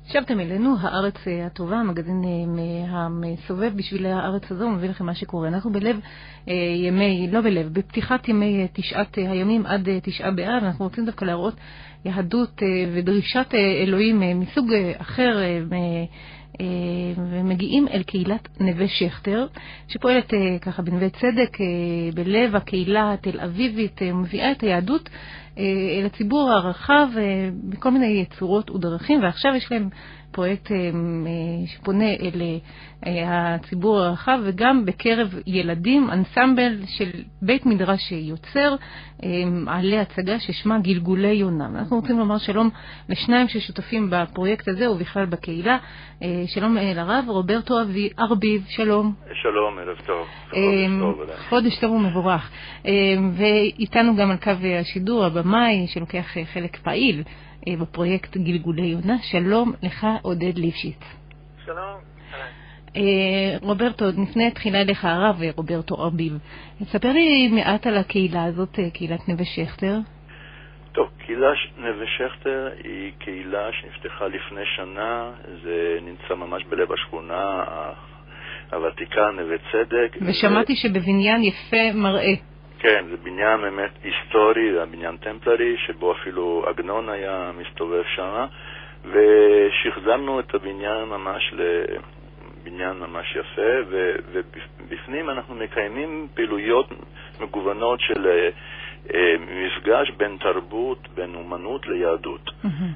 שבתם אלינו, הארץ הטובה, המגזין המסובב בשביל הארץ הזו, מביא לכם מה שקורה. אנחנו בפתיחת ימי תשעת הימים עד תשעה באב, אנחנו רוצים דווקא להראות יהדות ודרישת אלוהים מסוג אחר, ומגיעים אל קהילת נווה שכתר, שפועלת ככה בנווה צדק, בלב הקהילה התל אביבית, מביאה את היהדות אל הציבור הרחב בכל מיני צורות ודרכים, ועכשיו יש להם פרויקט שפונה אל הציבור הרחב, וגם בקרב ילדים, אנסמבל של בית מדרש יוצר, מעלה הצגה ששמה גלגולי יונה. אנחנו רוצים לומר שלום לשניים ששותפים בפרויקט הזה ובכלל בקהילה. שלום לרב רוברטו ארביב, שלום. שלום, ערב טוב. חודש טוב ומבורך. ואיתנו גם על קו השידור הבמאי שלוקח חלק פעיל בפרויקט גלגולי יונה. שלום לך עודד ליפשיץ. שלום. רוברטו, לפני תחילה לך הרב רוברטו ארביב, ספר לי מעט על הקהילה הזאת, קהילת נווה שכתר. טוב, קהילת נווה שכתר היא קהילה שנפתחה לפני שנה, זה נמצא ממש בלב השכונה הוותיקה, נווה צדק. ושמעתי שבבניין יפה מראה. כן, זה בניין באמת היסטורי, זה בניין טמפלרי, שבו אפילו עגנון היה מסתובב שם, ושחזרנו את הבניין ממש לבניין ממש יפה, ובפנים אנחנו מקיימים פעילויות מגוונות של מפגש בין תרבות, בין אומנות ליהדות.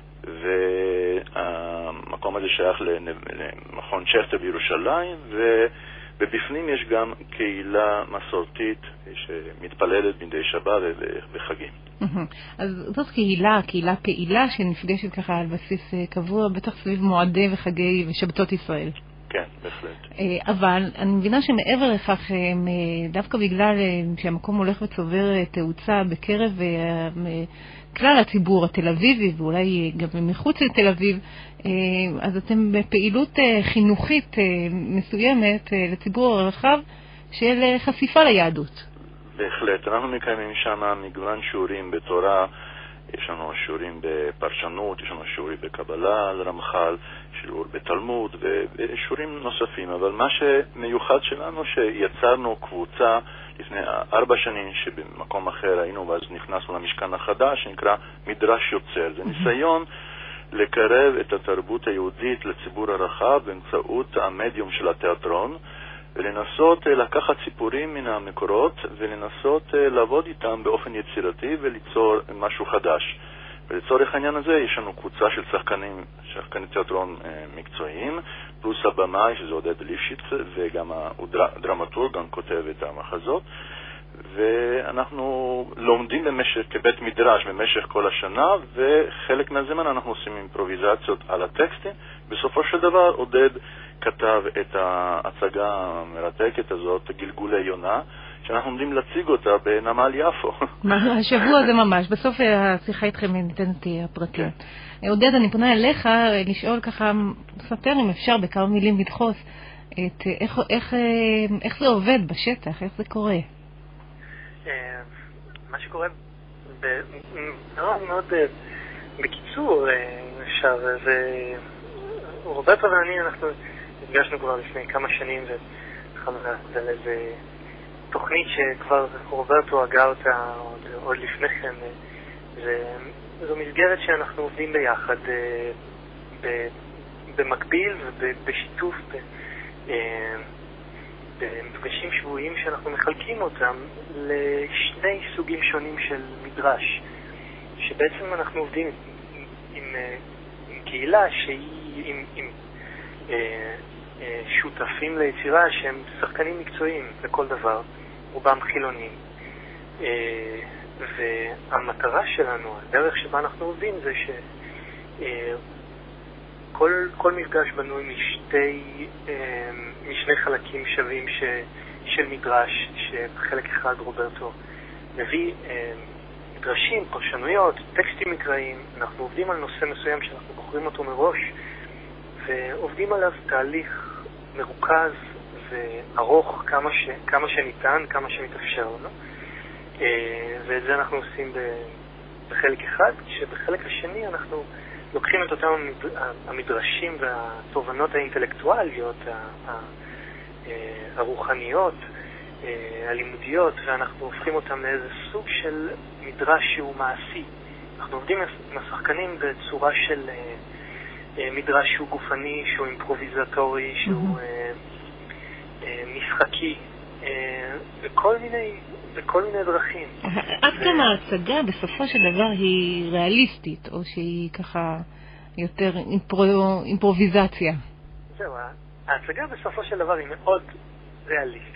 והמקום הזה שייך למכון שכתר בירושלים, ובפנים יש גם קהילה מסורתית שמתפללת מדי שבת וחגים. אז זאת קהילה פעילה שנפגשת ככה על בסיס קבוע, בטח סביב מועדי וחגי ושבתות ישראל. כן, בהחלט. אבל אני מבינה שמעבר לכך, דווקא בגלל שהמקום הולך וצובר תאוצה בקרב כלל הציבור התל אביבי, ואולי גם מחוץ לתל אביב, אז אתם בפעילות חינוכית מסוימת לציבור הרחב של חשיפה ליהדות. בהחלט. אנחנו מקיימים שם מגוון שיעורים בתורה, יש לנו שיעורים בפרשנות, יש לנו שיעורים בקבלה על רמח"ל, שיעור בתלמוד ושיעורים נוספים. אבל מה שמיוחד שלנו שיצרנו קבוצה לפני 4 שנים שבמקום אחר היינו, ואז נכנסנו למשכן החדש שנקרא מדרש יוצר. זה ניסיון לקרב את התרבות היהודית לציבור הרחב באמצעות המדיום של התיאטרון, ולנסות לקחת סיפורים מן המקורות ולנסות לעבוד איתם באופן יצירתי וליצור משהו חדש. ולצורך העניין הזה יש לנו קבוצה של שחקני תיאטרון מקצועיים, פלוס הבמאי שזה עודד ליפשיץ, וגם הדרמטורג גם כותב את המחזות, ואנחנו לומדים כבית מדרש במשך כל השנה, וחלק מהזמן אנחנו עושים אימפרוביזציות על הטקסטים. בסופו של דבר עודד כתב את ההצגה המרתקת הזאת, גלגולי יונה, שאנחנו עומדים להציג אותה בנמל יפו. השבוע זה ממש, בסוף השיחה איתכם ניתנת הפרטים. עודד, אני פונה אליך לשאול ככה, ספר אם אפשר בכמה מילים לדחוס, איך זה עובד בשטח, איך זה קורה? מה שקורה מאוד בקיצור, אפשר, רוברטו ואני, אנחנו נפגשנו כבר לפני כמה שנים והתחלנו לעשות איזה תוכנית שכבר רוברטו הגה אותה עוד לפני כן. זו מסגרת שאנחנו עובדים ביחד במקביל ובשיתוף במפגשים שבועיים שאנחנו מחלקים אותם לשני סוגים שונים של מדרש, שבעצם אנחנו עובדים עם קהילה שהיא עם שותפים ליצירה שהם שחקנים מקצועיים לכל דבר, רובם חילונים, והמטרה שלנו, הדרך שבה אנחנו עובדים, זה שכל מפגש בנוי משני חלקים שווים של מדרש, שחלק אחד רוברטו מביא מדרשים, פרשנויות, טקסטים מקראיים. אנחנו עובדים על נושא מסוים שאנחנו בוחרים אותו מראש ועובדים עליו תהליך מרוכז וארוך כמה שניתן, כמה שמתאפשר לנו. ואת זה אנחנו עושים בחלק אחד, שבחלק השני אנחנו לוקחים את אותם המדרשים והתובנות האינטלקטואליות, הרוחניות, הלימודיות, ואנחנו הופכים אותם לאיזה סוג של מדרש שהוא מעשי. אנחנו עובדים עם השחקנים בצורה של מדרש שהוא גופני, שהוא אימפרוביזטורי, שהוא משחקי, בכל מיני דרכים. עד כמה ההצגה בסופו של דבר היא ריאליסטית, או שהיא ככה יותר אימפרוביזציה? זהו, ההצגה בסופו של דבר היא מאוד ריאליסטית.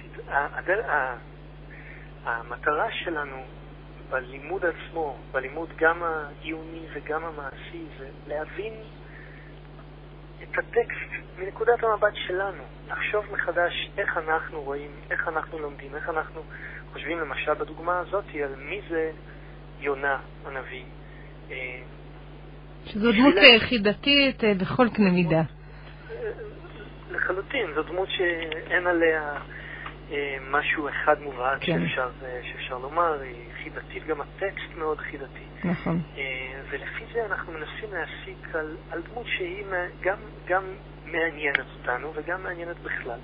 המטרה שלנו בלימוד עצמו, בלימוד גם העיוני וגם המעשי, זה להבין את הטקסט מנקודת המבט שלנו, לחשוב מחדש איך אנחנו רואים, איך אנחנו לומדים, איך אנחנו חושבים למשל בדוגמה הזאת על מי זה יונה הנביא. שזו דמות חידתית בכל קנה מידה. לחלוטין, זו דמות שאין עליה משהו אחד מובהק שאפשר לומר, היא חידתית, גם הטקסט מאוד חידתי. נכון. ולפי זה אנחנו מנסים להסיק על דמות שהיא גם מעניינת אותנו וגם מעניינת בכלל.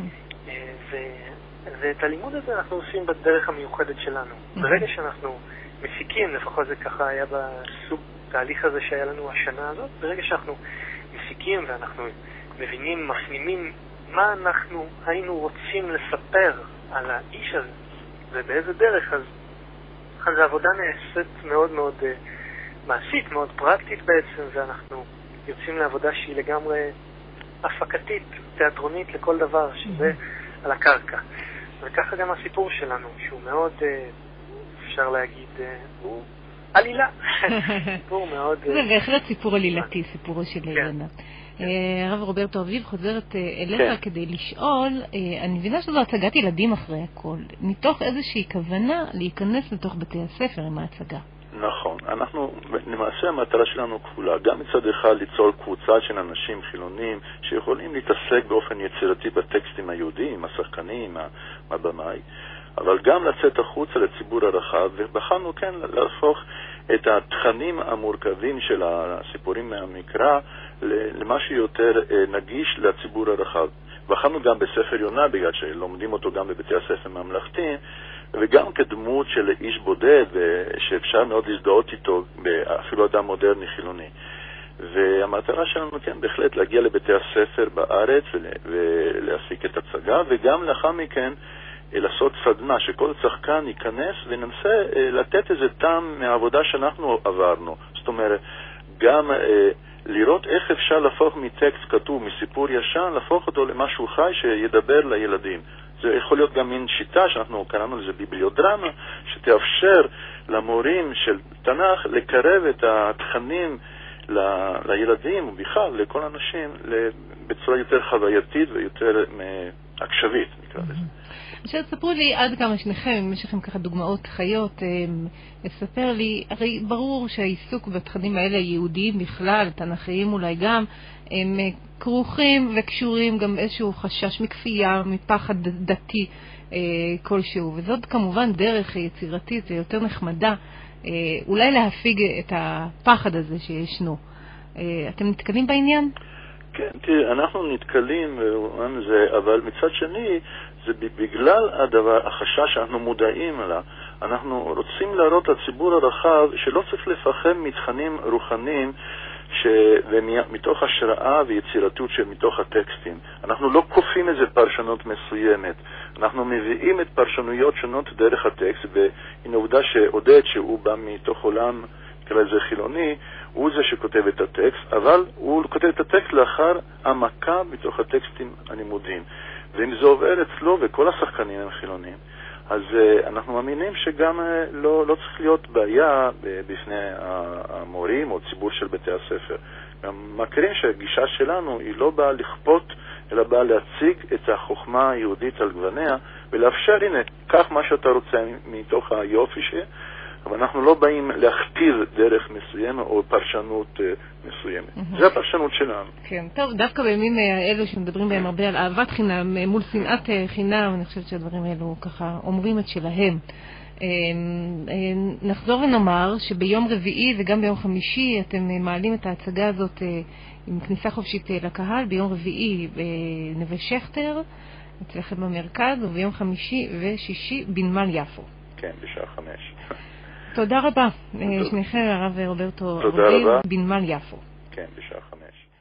ואת הלימוד הזה אנחנו עושים בדרך המיוחדת שלנו. ברגע שאנחנו מסיקים, לפחות זה ככה היה בסוג תהליך הזה שהיה לנו השנה הזאת, ברגע שאנחנו מסיקים ואנחנו מבינים, מפנימים מה אנחנו היינו רוצים לספר על האיש הזה ובאיזה דרך, אז העבודה נעשית מאוד מאוד מעשית, מאוד פרקטית בעצם, ואנחנו יוצאים לעבודה שהיא לגמרי הפקתית, תיאטרונית לכל דבר, שזה על הקרקע. וככה גם הסיפור שלנו, שהוא מאוד, אפשר להגיד, הוא עלילה. סיפור מאוד... זה בהחלט סיפור עלילתי, סיפורו של יונה. הרב רוברטו אביב חוזרת אליך כדי לשאול, אני מבינה שזו הצגת ילדים אחרי הכל, מתוך איזושהי כוונה להיכנס לתוך בתי הספר עם ההצגה. נכון, אנחנו, למעשה המטרה שלנו כפולה, גם מצד אחד ליצור קבוצה של אנשים חילונים שיכולים להתעסק באופן יצירתי בטקסטים היהודיים, השחקנים, הבמאי, אבל גם לצאת החוצה לציבור הרחב, ובחרנו כן להפוך את התכנים המורכבים של הסיפורים מהמקרא למשהו יותר נגיש לציבור הרחב. בחרנו גם בספר יונה, בגלל שלומדים אותו גם בבתי הספר ממלכתיים, וגם כדמות של איש בודד שאפשר מאוד להזדהות איתו, אפילו אדם מודרני חילוני. והמטרה שלנו כן בהחלט להגיע לבתי הספר בארץ ולהפיק את הצגה, וגם לאחר מכן לעשות סדנה שכל שחקן ייכנס וננסה לתת איזה טעם מהעבודה שאנחנו עברנו. זאת אומרת, גם לראות איך אפשר להפוך מטקסט כתוב, מסיפור ישן, להפוך אותו למשהו חי שידבר לילדים. זה יכול להיות גם מין שיטה שאנחנו קראנו לזה ביבליודרמה, שתאפשר למורים של תנ"ך לקרב את התכנים לילדים ובכלל לכל אנשים בצורה יותר חווייתית ויותר עכשווית, נקרא לזה. שתספרו לי עד כמה שניכם, אם יש לכם ככה דוגמאות חיות, לספר לי, הרי ברור שהעיסוק בתכנים האלה יהודיים בכלל, תנ"כיים אולי גם, הם כרוכים וקשורים גם איזשהו חשש מכפייה, מפחד דתי כלשהו, וזאת כמובן דרך יצירתית ויותר נחמדה, אולי להפיג את הפחד הזה שישנו. אתם נתקלים בעניין? כן, תראי, אנחנו נתקלים, אבל מצד שני, זה בגלל החשש שאנחנו מודעים לה. אנחנו רוצים להראות לציבור הרחב שלא צריך לפחד מתכנים רוחניים ומתוך השראה ויצירתיות שמתוך הטקסטים. אנחנו לא כופים איזה פרשנות מסוימת. אנחנו מביאים את פרשנויות שונות דרך הטקסט, והנה עובדה שעודד שהוא בא מתוך עולם כזה חילוני, הוא זה שכותב את הטקסט, אבל הוא כותב את הטקסט לאחר העמקה מתוך הטקסטים הלימודיים. ואם זה עובר אצלו, וכל השחקנים הם חילונים, אז אנחנו מאמינים שגם לא צריך להיות בעיה בפני המורים או ציבור של בתי הספר. גם מכירים שהגישה שלנו היא לא באה לכפות, אלא באה להציג את החוכמה היהודית על גווניה, ולאפשר, הנה, כך מה שאתה רוצה מתוך היופי אבל אנחנו לא באים להכתיב דרך מסוימת או פרשנות מסוימת. זה הפרשנות שלנו. כן, טוב, דווקא בימים האלו שמדברים בהם הרבה על אהבת חינם מול שנאת חינם, אני חושבת שהדברים האלו ככה אומרים את שלהם. נחזור ונאמר שביום רביעי וגם ביום חמישי אתם מעלים את ההצגה הזאת עם כניסה חופשית לקהל, ביום רביעי בנווה שכטר, אצלכם במרכז, וביום חמישי ושישי בנמל יפו. כן, בשעה 5. תודה רבה, שניכם, הרב רוברטו תודה רבה. בנמל יפו. כן, בשעה 5.